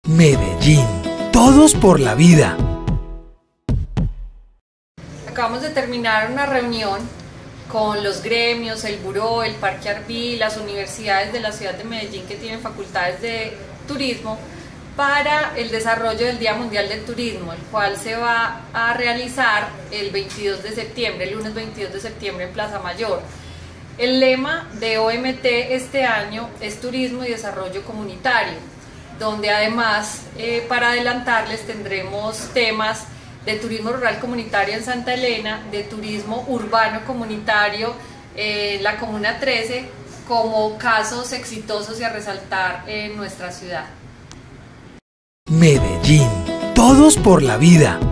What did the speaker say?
Medellín, todos por la vida. Acabamos de terminar una reunión con los gremios, el Buró, el Parque Arví, las universidades de la ciudad de Medellín que tienen facultades de turismo para el desarrollo del Día Mundial del Turismo, el cual se va a realizar el 22 de septiembre, el lunes 22 de septiembre en Plaza Mayor. El lema de OMT este año es Turismo y Desarrollo Comunitario, donde además, para adelantarles, tendremos temas de turismo rural comunitario en Santa Elena, de turismo urbano comunitario en la Comuna 13, como casos exitosos y a resaltar en nuestra ciudad. Medellín, todos por la vida.